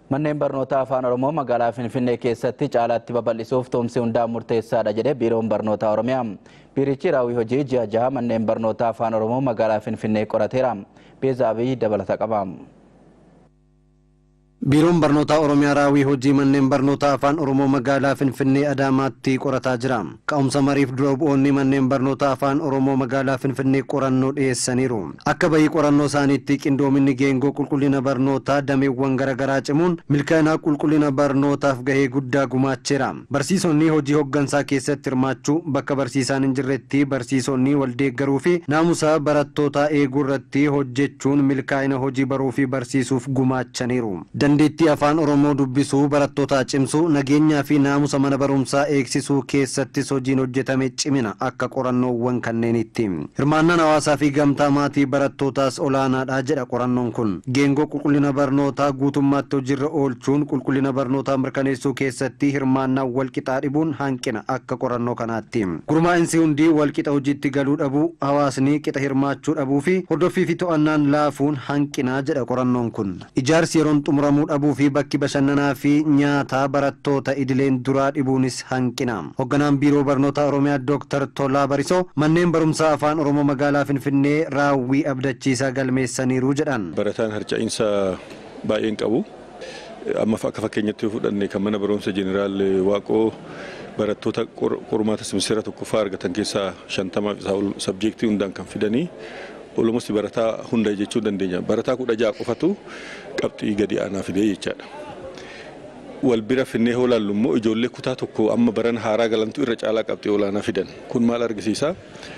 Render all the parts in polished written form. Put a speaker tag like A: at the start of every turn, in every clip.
A: Manneen barnootaa afaan Oromoo magaalaa Finfinnee keessatti caalaatti babal'isuuf tumsi hundaan murteessaadha jedhe Biiroon Barnootaa Oromiyaa. Biirichi raawwii hojii ji'a 6 manneen barnootaa afaan Oromoo magaalaa Finfinnee qorateera. Beezaabii dabalata qaba.
B: Biiroon Barnootaa Oromiyaa raawwii hojii manneen barnootaa afaan Oromoo magaalaa Finfinnee Adaamaatti qorataa jira. Ka'umsa mariif dura bu'oonni manneen barnootaa afaan Oromoo magaalaa Finfinnee qorannoo dhiyeessaniiru. Akka bahii qorannoo isaaniitti qindoominni geengoo qulqullina barnootaa dameewwan garaagaraa cimuun milkaa'ina qulqullina barnootaaf gahee guddaa gumaacheera. Barsiisonni hojii hooggansaa keessatti hirmaachuu, bakka barsiisaan hin jirretti barsiisonni wal deeggaruu fi naamusa barattootaa eeguu irratti hojjechuun milkaa'ina hojii baruu fi barsiisuuf gumaachaniiru. Dandeettii afaan Oromoo dubbisuu, barattoota cimsuu, nageenyaa fi naamusa mana barumsaa eegsisuu keessattis hojiin hojjetame cimina akka qorannoowwan kanneenitti. Hirmaannaan hawaasaa fi gamtaa maatii barattootaas olaanaadha jedha qorannoon kun. Geengoo qulqullina barnootaa guutummaatti hojiirra oolchuun qulqullina barnootaa mirkaneessuu keessatti hirmaannaa walqixaa dhibuun hanqina akka qorannoo kanaatti. Gurmaa'insi hundi walqixa hojiitti galuu dhabuu, hawaasni qixa hirmaachuu dhabuu fi hordoffii fi to'annaan laafuun hanqina jedha qorannoon kun. Ijaarsi yeroon xumuramuu dhabuu fi bakki bashannanaa fi nyaataa barattoota idileen duraa dhibuunis hanqina. Hoogganaan Biiroo Barnoota Oromiyaa Dr. Tolaa Barisoo manneen barumsaa afaan Oromoo magaalaa Finfinnee raawwii abdachiisaa galmeessaniiru jedhan.
C: Barataan harca'iinsa baay'een qabu. Amma akka fakkeenyatti fudhanne kan mana barumsa Jeneraal Waaqoo barattoota qormaata simiseera tokkoffaa argatan keessaa 50 sabjektii hundaan kan fidanii Olomos barataa hunda jechuu dandeenya. Barataa 16 qofatu qabxii gadi aanaa fidee jechaadha. Wal bira finnee hoolaan immoo ijoollee kutaa tokko amma baran haaraa galantu irra caalaa qabxii olaanaa fidan. Kun maal argisiisa?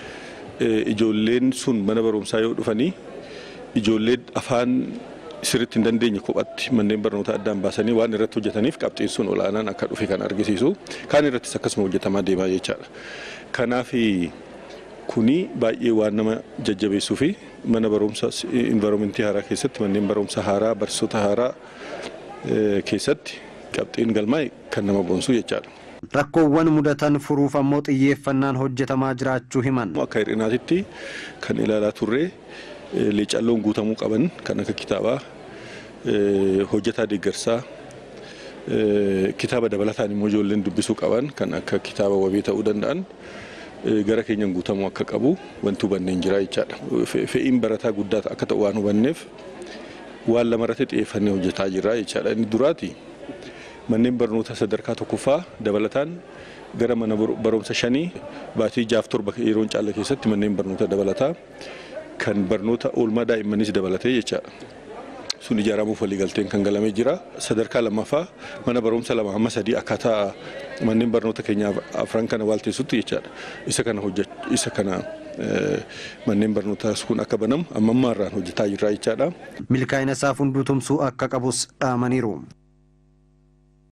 C: Ijoolleen sun mana barumsaa yoo dhufanii ijoollee afaan sirriitti hin dandeenye kophatti manneen barnootaa addaan baasanii waan irratti hojjetaniif qabxiin sun olaanaan akka dhufe kan argisiisu. Kaan irrattis akkasuma hojjetamaa deemaa jechaadha. Kanaaf kuni baay'ee waan nama jajjabeessuu fi mana barumsa environmentii haaraa keessatti manneen barumsa haaraa barsiisota haaraa keessatti qabxiin galmaa'e kan nama boonsu jechaadha.
B: Rakkoowwan mudatan furuuf ammoo xiyyeeffannaan hojjetamaa jiraachuu himan.
C: Akka hir'inaatitti kan ilaalaa turre leecalloon guutamuu qaban kan akka kitaabaa, hojjetaa deeggarsaa, kitaaba dabalataan immoo ijoolleen dubbisuu qaban kan akka kitaaba wabii ta'uu danda'an. Gara keenyan guutamuu akka qabu wanti hubanneen jira jechaadha. Fe'iin barataa guddaa akka ta'u waan hubanneef waan lamarratti xiyyeeffannee hojjetaa jira jechaadha. Inni duraati manneen barnootaa sadarkaa tokkoffaa dabalataan gara mana barumsa 5 baatii 6-7 yeroon caala keessatti manneen barnootaa dabalataa kan barnoota oolmaa daa'immanis dabalatee jechaadha. Sun ijaaramuuf waliigalteen kan galamee jira. Sadarkaa lammaffaa mana barumsa 2-3 akkaataa manneen barnoota keenyaaf afran kana waalteessutti jechaadha. Isa kana manneen barnootaa kun akka banamu ammaarraan hojjetaa jirra jechaadha.
B: Milkaa'ina isaaf hunduu tumsuu akka qabus dhaamaniiru.